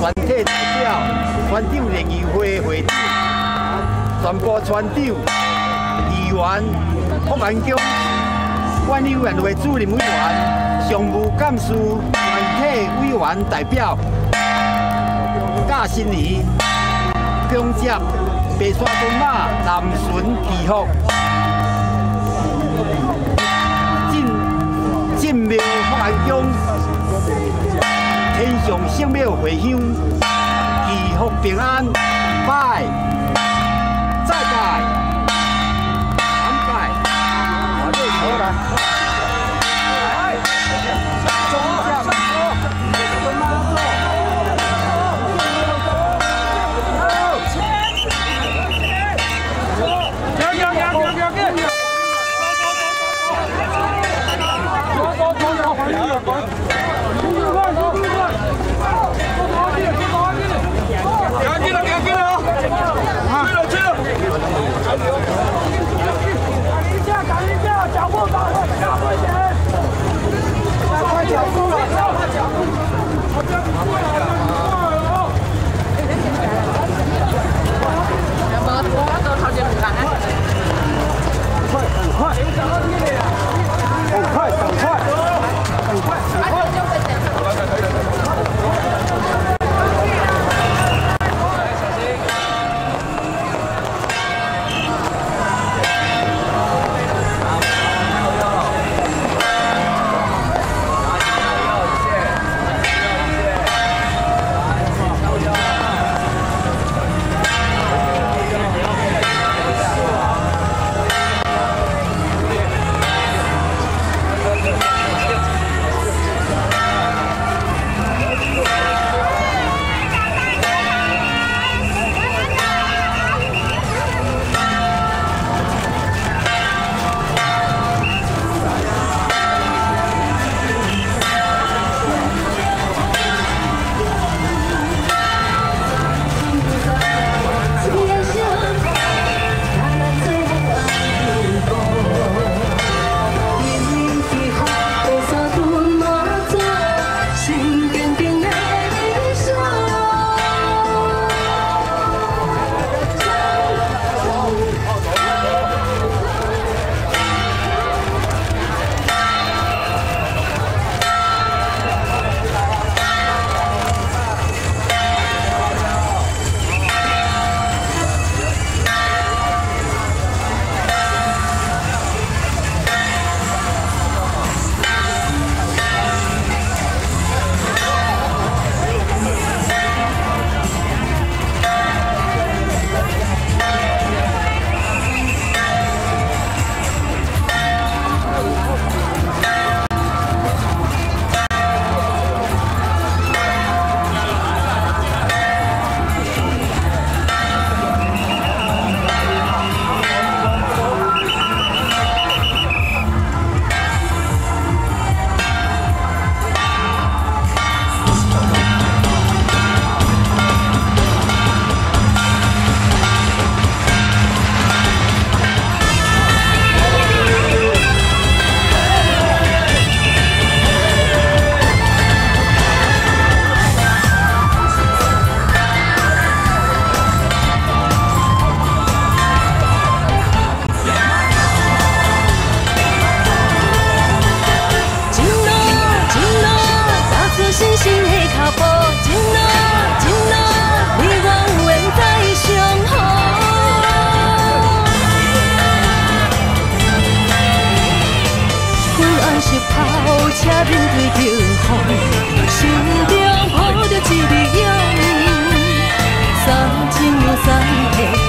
全体代表、船长联谊会会长、全部船长、议员、福安宫管理委员会主任委员、常务干事、全体委员代表、驾新仪、恭接白沙屯马南巡祈福。 进庙福安宫，天上圣庙回乡，祈福平安，拜，再拜，三拜，好嘞，好啦。 车面对着雨，心中抱着一粒勇，三真又三气。